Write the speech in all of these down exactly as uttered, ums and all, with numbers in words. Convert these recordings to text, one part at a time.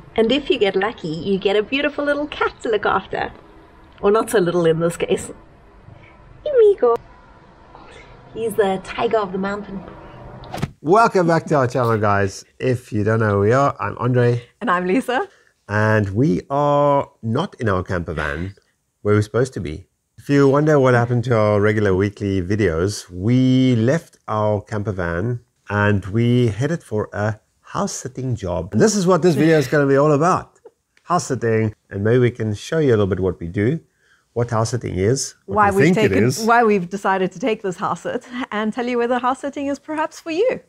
And if you get lucky, you get a beautiful little cat to look after. Or not so little in this case. Amigo. He's the tiger of the mountain. Welcome back to our channel, guys. If you don't know who we are, I'm Andre. And I'm Lisa. And we are not in our camper van where we're supposed to be. If you wonder what happened to our regular weekly videos, we left our camper van and we headed for a house sitting job. And this is what this video is going to be all about. House sitting. And maybe we can show you a little bit what we do, what house sitting is, what why we we've think taken, it is. why we've decided to take this house sit, and tell you whether house sitting is perhaps for you.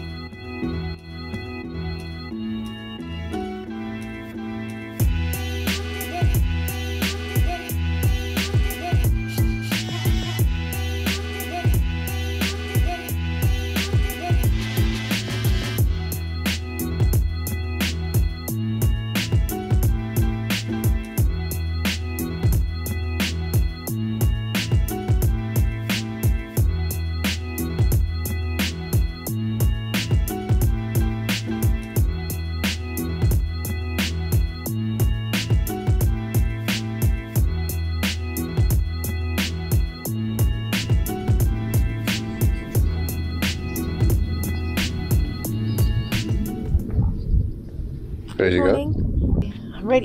There you go. I'm ready.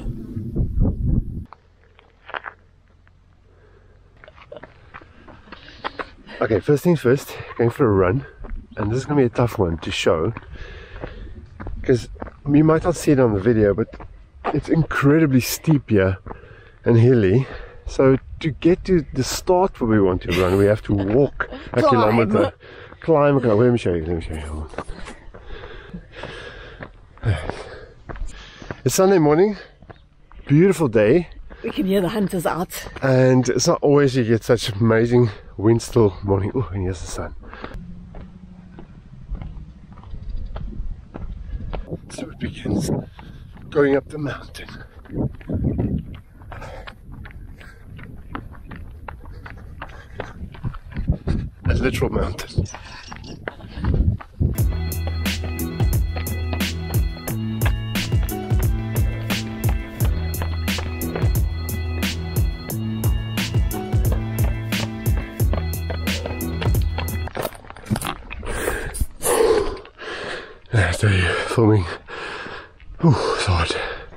Okay, first things first, going for a run. And this is going to be a tough one to show, because you might not see it on the video, but it's incredibly steep here and hilly. So to get to the start where we want to run, we have to walk a Climb. kilometer. Climb. Climb. Let me show you. Let me show you. It's Sunday morning, beautiful day. We can hear the hunters out. And it's not always you get such amazing wind still morning. Oh, and here's the sun. So it begins going up the mountain. A literal mountain. I tell you, filming, oh, it's hard.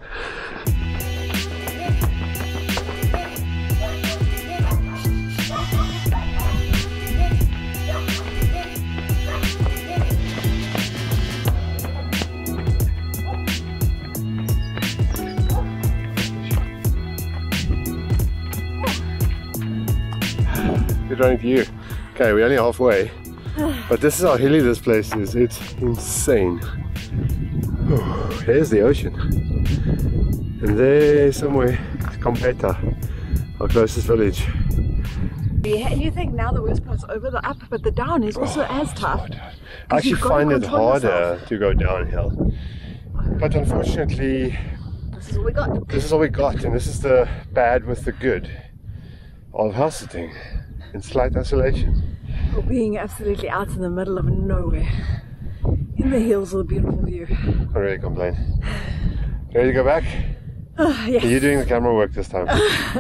Good running to you. Okay, we're only halfway. But this is how hilly this place is. It's insane. Oh, there's the ocean. And there somewhere is Competa, our closest village. Yeah, you think now the worst part's over, the up, but the down is also Oh, as tough. I actually you've got to find it control harder yourself. to go downhill. But unfortunately, This is what we got. this is all we got, and this is the bad with the good of house sitting in slight isolation. Or being absolutely out in the middle of nowhere. In the hills with a beautiful view. Can't really complain. Ready to go back? Uh, yes. Are you doing the camera work this time?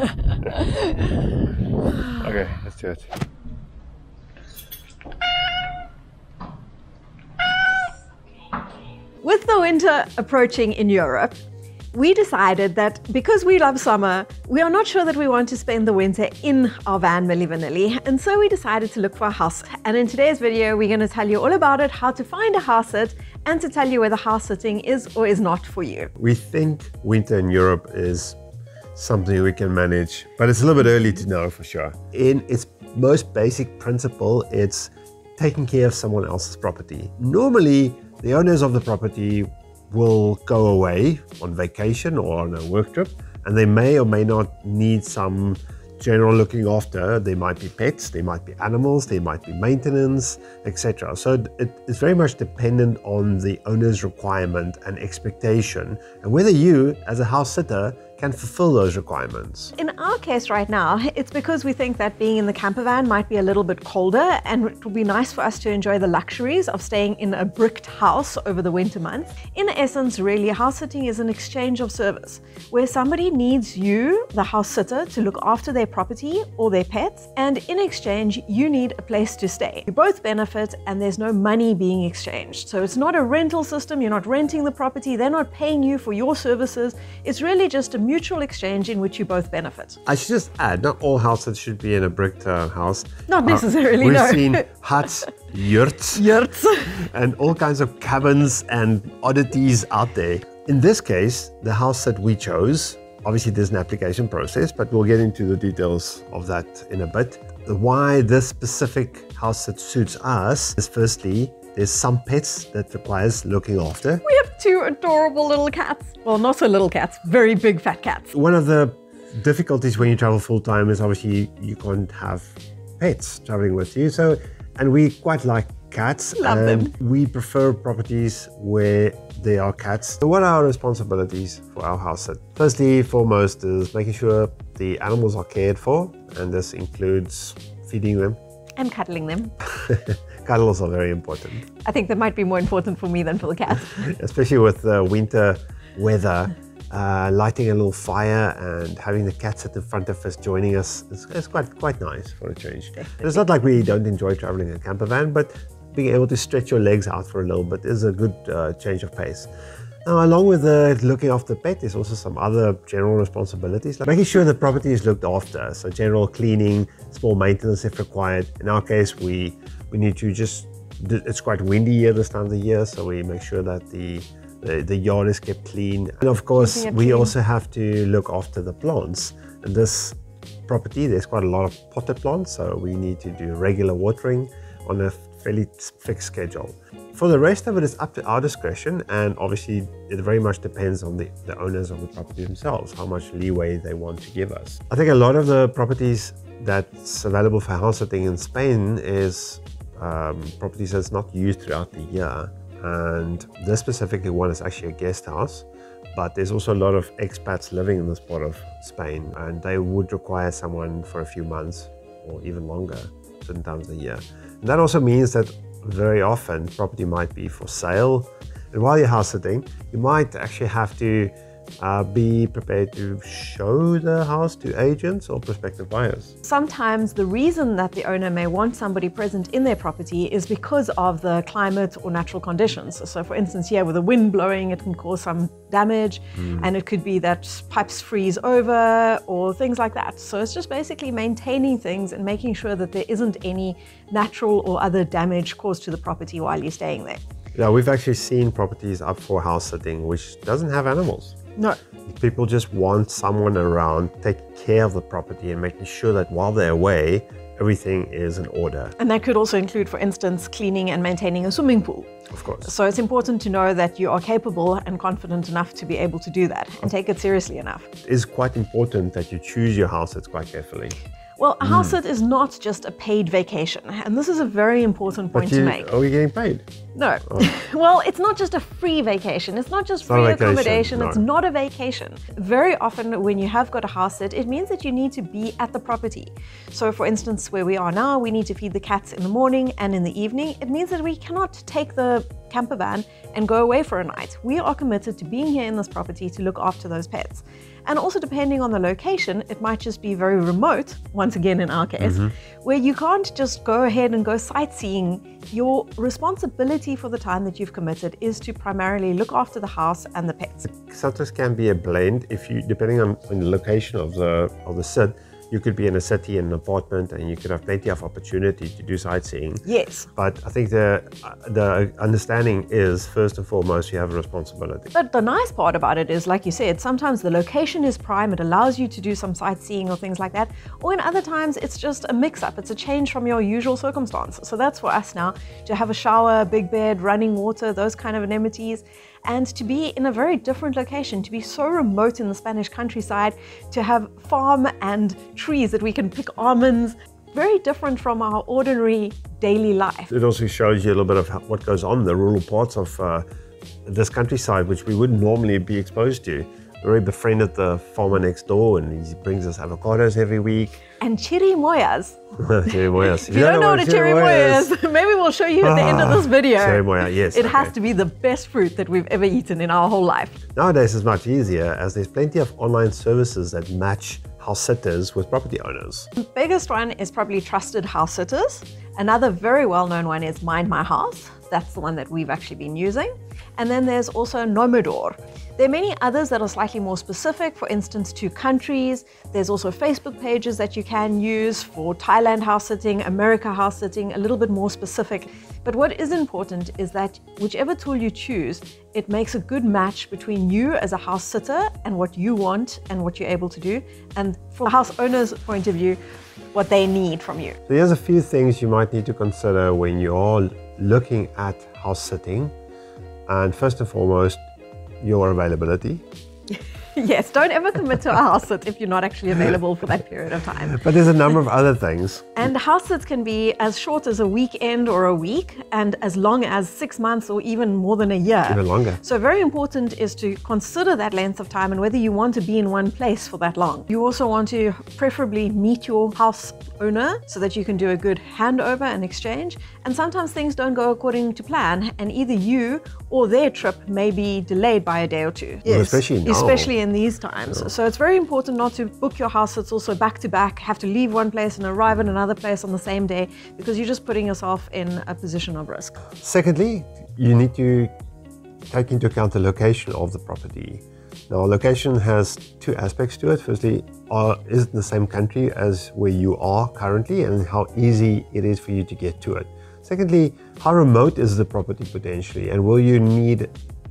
Okay, let's do it. With the winter approaching in Europe, we decided that because we love summer, we are not sure that we want to spend the winter in our van Milli Vanilli, and so we decided to look for a house. And in today's video, we're going to tell you all about it, how to find a house sit, and to tell you whether house sitting is or is not for you. We think winter in Europe is something we can manage, but it's a little bit early to know for sure. In its most basic principle, it's taking care of someone else's property. Normally, the owners of the property will go away on vacation or on a work trip, and they may or may not need some general looking after. There might be pets, there might be animals, there might be maintenance, et cetera. So it, it's very much dependent on the owner's requirement and expectation, and whether you, as a house sitter, can fulfill those requirements. In our case right now, it's because we think that being in the camper van might be a little bit colder, and it would be nice for us to enjoy the luxuries of staying in a bricked house over the winter months. In essence, really, house sitting is an exchange of service, where somebody needs you, the house sitter, to look after their property or their pets, and in exchange, you need a place to stay. You both benefit, and there's no money being exchanged. So it's not a rental system, you're not renting the property, they're not paying you for your services. It's really just a mutual exchange in which you both benefit. I should just add, not all houses should be in a bricked uh, house. Not necessarily, uh, We've no. seen huts, yurts, Yurts. and all kinds of cabins and oddities out there. In this case, the house that we chose, obviously there's an application process, but we'll get into the details of that in a bit. Why this specific house that suits us is firstly, there's some pets that requires looking after. We have two adorable little cats. Well, not so little cats, very big fat cats. One of the difficulties when you travel full-time is obviously you can't have pets traveling with you. So, and we quite like cats. Love and them. We prefer properties where there are cats. So what are our responsibilities for our house sit? Firstly, foremost is making sure the animals are cared for, and this includes feeding them. And cuddling them. Cuddles are very important. I think that might be more important for me than for the cats. Especially with the winter weather, uh, lighting a little fire and having the cats at the front of us joining us is, is quite quite nice for a change. Definitely. It's not like we don't enjoy traveling in a camper van, but being able to stretch your legs out for a little bit is a good uh, change of pace. Now, along with the looking after the pet, there's also some other general responsibilities, like making sure the property is looked after. So general cleaning, small maintenance if required. In our case, we we need to just, it's quite windy here this time of the year, so we make sure that the the, the yard is kept clean. And of course, we clean. also have to look after the plants. In this property, there's quite a lot of potted plants, so we need to do regular watering on a fairly fixed schedule. For the rest of it, it's up to our discretion, and obviously it very much depends on the, the owners of the property themselves, how much leeway they want to give us. I think a lot of the properties that's available for house sitting in Spain is um, properties that's not used throughout the year, and this specific one is actually a guest house, but there's also a lot of expats living in this part of Spain, and they would require someone for a few months or even longer, certain times of the year. And that also means that very often property might be for sale, and while you're house sitting, you might actually have to uh, be prepared to show the house to agents or prospective buyers. Sometimes the reason that the owner may want somebody present in their property is because of the climate or natural conditions. So for instance, here with the wind blowing, it can cause some damage, mm. and it could be that pipes freeze over or things like that. So it's just basically maintaining things and making sure that there isn't any natural or other damage caused to the property while you're staying there. Yeah, we've actually seen properties up for house sitting which doesn't have animals. No. People just want someone around taking care of the property and making sure that while they're away, everything is in order. And that could also include, for instance, cleaning and maintaining a swimming pool. Of course. So it's important to know that you are capable and confident enough to be able to do that and take it seriously enough. It is quite important that you choose your house sits quite carefully. Well, a house sit is not just a paid vacation, and this is a very important point but you, to make. Are we getting paid? No. Oh. Well, it's not just a free vacation. It's not just it's free not accommodation. No. It's not a vacation. Very often when you have got a house sit, it means that you need to be at the property. So for instance, where we are now, we need to feed the cats in the morning and in the evening. It means that we cannot take the camper van and go away for a night. We are committed to being here in this property to look after those pets. And also depending on the location, it might just be very remote, once again in our case, mm-hmm. where you can't just go ahead and go sightseeing. Your responsibility for the time that you've committed is to primarily look after the house and the pets. Sometimes can be a blend if you, depending on, on the location of the of the sit. You could be in a city, in an apartment, and you could have plenty of opportunity to do sightseeing. Yes. But I think the the understanding is, first and foremost, you have a responsibility. But the nice part about it is, like you said, sometimes the location is prime. It allows you to do some sightseeing or things like that. Or in other times, it's just a mix-up. It's a change from your usual circumstance. So that's for us now, to have a shower, big bed, running water, those kind of amenities. And to be in a very different location, to be so remote in the Spanish countryside, to have farm and trees that we can pick almonds, very different from our ordinary daily life. It also shows you a little bit of what goes on in the rural parts of uh, this countryside, which we wouldn't normally be exposed to. already befriended the farmer next door, and he brings us avocados every week. And chirimoyas. Chirimoyas. If you don't know what a chirimoya is, maybe we'll show you at the end of this video. Chirimoya, yes. It okay. has to be the best fruit that we've ever eaten in our whole life. Nowadays it's much easier, as there's plenty of online services that match house sitters with property owners. The biggest one is probably Trusted House Sitters. Another very well-known one is Mind My House. That's the one that we've actually been using. And then there's also Nomador. There are many others that are slightly more specific, for instance, to countries. There's also Facebook pages that you can use for Thailand house sitting, America house sitting, a little bit more specific. But what is important is that whichever tool you choose, it makes a good match between you as a house sitter and what you want and what you're able to do, and from a house owner's point of view, what they need from you. So here's a few things you might need to consider when you're looking at house sitting. And first and foremost, your availability. Yes, don't ever commit to a house sit if you're not actually available for that period of time. But there's a number of other things. And house sits can be as short as a weekend or a week, and as long as six months or even more than a year. Even longer. So very important is to consider that length of time and whether you want to be in one place for that long. You also want to preferably meet your house owner so that you can do a good handover and exchange. And sometimes things don't go according to plan, and either you or their trip may be delayed by a day or two. Well, especially now. Especially in these times. Yeah. So it's very important not to book your house sits also back to back, have to leave one place and arrive at another place on the same day, because you're just putting yourself in a position of risk. Secondly, you need to take into account the location of the property. Now, location has two aspects to it. Firstly, are, is it in the same country as where you are currently, and how easy it is for you to get to it. Secondly, how remote is the property potentially, and will you need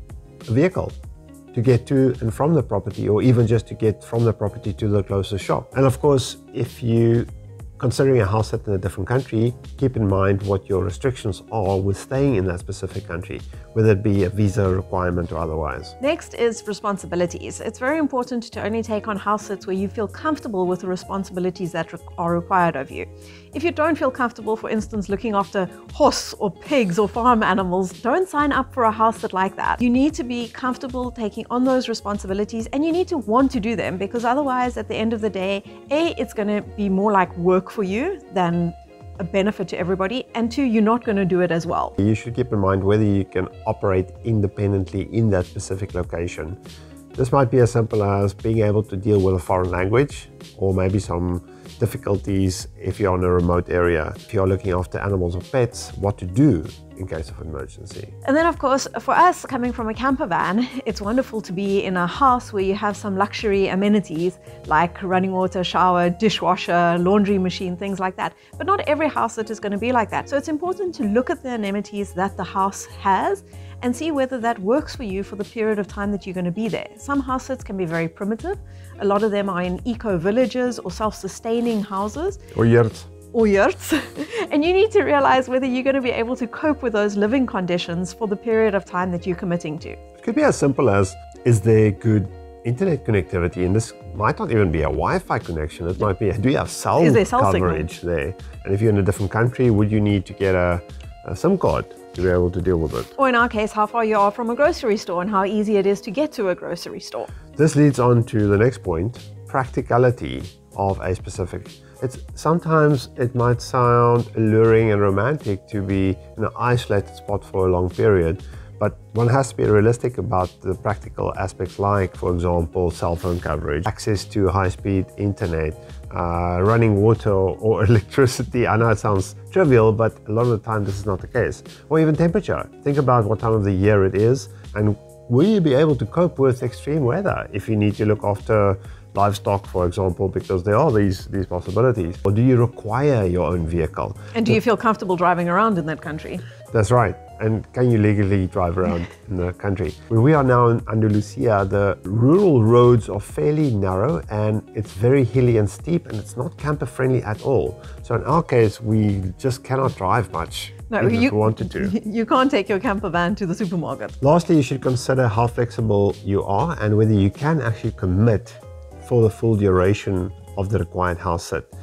a vehicle to get to and from the property, or even just to get from the property to the closest shop? And of course, if you considering a house sit in a different country, keep in mind what your restrictions are with staying in that specific country, whether it be a visa requirement or otherwise. Next is responsibilities. It's very important to only take on house sits where you feel comfortable with the responsibilities that are required of you. If you don't feel comfortable, for instance, looking after horse or pigs or farm animals, don't sign up for a house sit like that. You need to be comfortable taking on those responsibilities, and you need to want to do them, because otherwise at the end of the day, A, it's going to be more like work for you than a benefit to everybody, and two, you're not going to do it as well. You should keep in mind whether you can operate independently in that specific location. This might be as simple as being able to deal with a foreign language, or maybe some difficulties if you're in a remote area. If you're looking after animals or pets, what to do in case of emergency. And then of course, for us coming from a camper van, it's wonderful to be in a house where you have some luxury amenities like running water, shower, dishwasher, laundry machine, things like that. But not every house sit is going to be like that. So it's important to look at the amenities that the house has and see whether that works for you for the period of time that you're going to be there. Some house sits can be very primitive. A lot of them are in eco-villages or self-sustaining houses. Or yurts. Or yurts. And you need to realize whether you're going to be able to cope with those living conditions for the period of time that you're committing to. It could be as simple as, is there good internet connectivity? And this might not even be a Wi-Fi connection. It might be, do you have cell, is there cell coverage signal? there? And if you're in a different country, would you need to get a, a SIM card to be able to deal with it? Or in our case, how far you are from a grocery store and how easy it is to get to a grocery store. This leads on to the next point, practicality of a specific. It's sometimes it might sound alluring and romantic to be in an isolated spot for a long period, but one has to be realistic about the practical aspects, like, for example, cell phone coverage, access to high-speed internet, uh, running water or electricity. I know it sounds trivial, but a lot of the time this is not the case. Or even temperature. Think about what time of the year it is, and will you be able to cope with extreme weather if you need to look after livestock, for example, because there are these, these possibilities. Or do you require your own vehicle? And do you feel comfortable driving around in that country? That's right. And can you legally drive around in the country? Where we are now in Andalusia, the rural roads are fairly narrow and it's very hilly and steep, and it's not camper friendly at all. So in our case, we just cannot drive much. No, even you, if we wanted to. You can't take your camper van to the supermarket. Lastly, you should consider how flexible you are and whether you can actually commit for the full duration of the required house sit.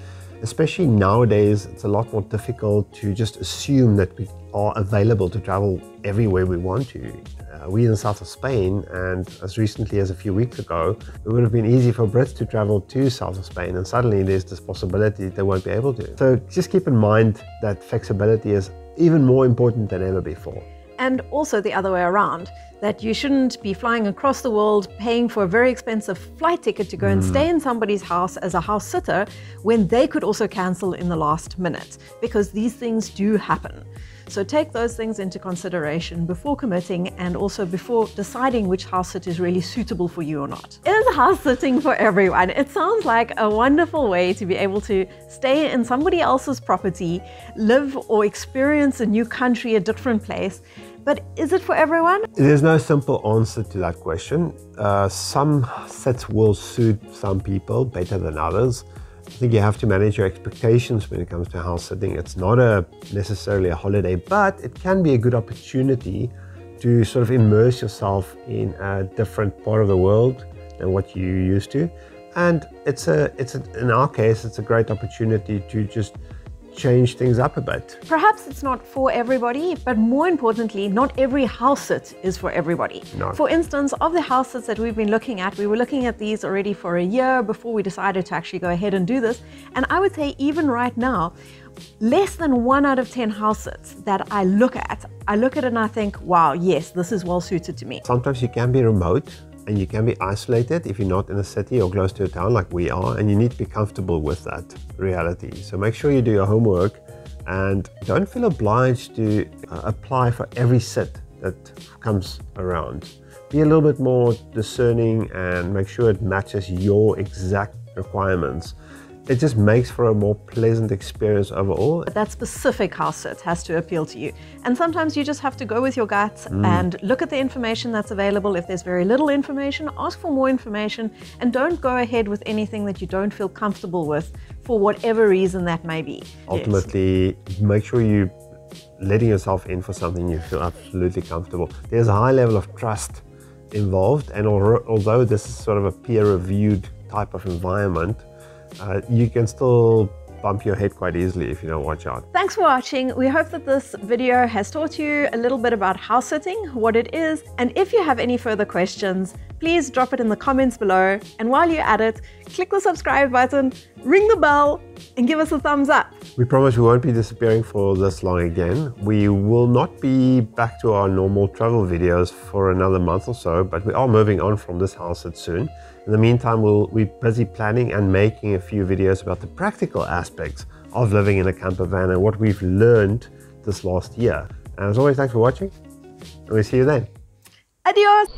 especially nowadays, it's a lot more difficult to just assume that we are available to travel everywhere we want to. Uh, we're in the south of Spain, and as recently as a few weeks ago, it would have been easy for Brits to travel to south of Spain, and suddenly there's this possibility they won't be able to. So just keep in mind that flexibility is even more important than ever before. And also the other way around, that you shouldn't be flying across the world paying for a very expensive flight ticket to go and stay in somebody's house as a house sitter when they could also cancel in the last minute, because these things do happen. So take those things into consideration before committing, and also before deciding which house sit is really suitable for you or not. Is house sitting for everyone? It sounds like a wonderful way to be able to stay in somebody else's property, live or experience a new country, a different place. But is it for everyone? There's no simple answer to that question. Uh, some sits will suit some people better than others. I think you have to manage your expectations when it comes to house sitting. It's not a necessarily a holiday, but it can be a good opportunity to sort of immerse yourself in a different part of the world than what you're used to. And it's a, it's a, in our case, it's a great opportunity to just change things up a bit. Perhaps it's not for everybody, but more importantly, not every house sit is for everybody. No. For instance, of the house sits that we've been looking at, we were looking at these already for a year before we decided to actually go ahead and do this. And I would say even right now, less than one out of ten house sits that I look at, I look at it and I think, wow, yes, this is well suited to me. Sometimes you can be remote and you can be isolated if you're not in a city or close to a town like we are, and you need to be comfortable with that reality. So make sure you do your homework and don't feel obliged to uh, apply for every sit that comes around. Be a little bit more discerning and make sure it matches your exact requirements. It just makes for a more pleasant experience overall. But that specific house sit has to appeal to you. And sometimes you just have to go with your gut mm. and look at the information that's available. If there's very little information, ask for more information, and don't go ahead with anything that you don't feel comfortable with for whatever reason that may be. Ultimately, yes. Make sure you letting yourself in for something you feel absolutely comfortable. There's a high level of trust involved, and although this is sort of a peer-reviewed type of environment, Uh, you can still bump your head quite easily if you don't watch out. Thanks for watching. We hope that this video has taught you a little bit about house sitting, what it is, and if you have any further questions, please drop it in the comments below. And while you're at it, click the subscribe button, ring the bell, and give us a thumbs up. We promise we won't be disappearing for this long again. We will not be back to our normal travel videos for another month or so, but we are moving on from this house sit soon. In the meantime, we'll be busy planning and making a few videos about the practical aspects of living in a camper van and what we've learned this last year. And as always, thanks for watching, and we'll see you then. Adios!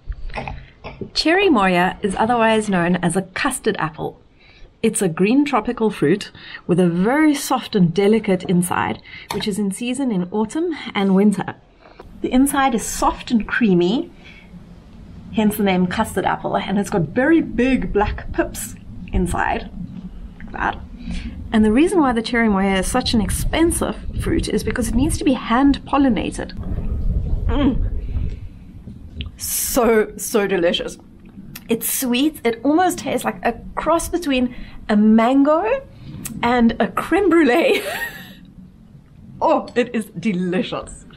Cherry moya is otherwise known as a custard apple. It's a green tropical fruit with a very soft and delicate inside, which is in season in autumn and winter. The inside is soft and creamy, hence the name custard apple, and it's got very big black pips inside, like that. And the reason why the cherry moya is such an expensive fruit is because it needs to be hand pollinated. Mm. So, so delicious. It's sweet. It almost tastes like a cross between a mango and a creme brulee. Oh, it is delicious.